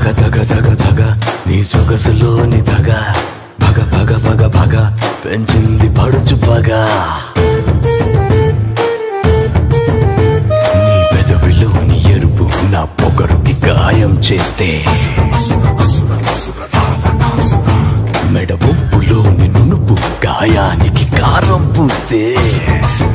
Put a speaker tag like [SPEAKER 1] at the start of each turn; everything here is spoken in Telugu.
[SPEAKER 1] ధగ ధగ ధగ నీ సొగసులోని ధగ భగ భగ భగ భగ పెంచింది పడుచు పగ నీ పెదవిలోని ఎరుపు నా పొగరుకి గాయం చేస్తే మెడ ఒప్పులోని నునుపు గాయానికి కారం పూస్తే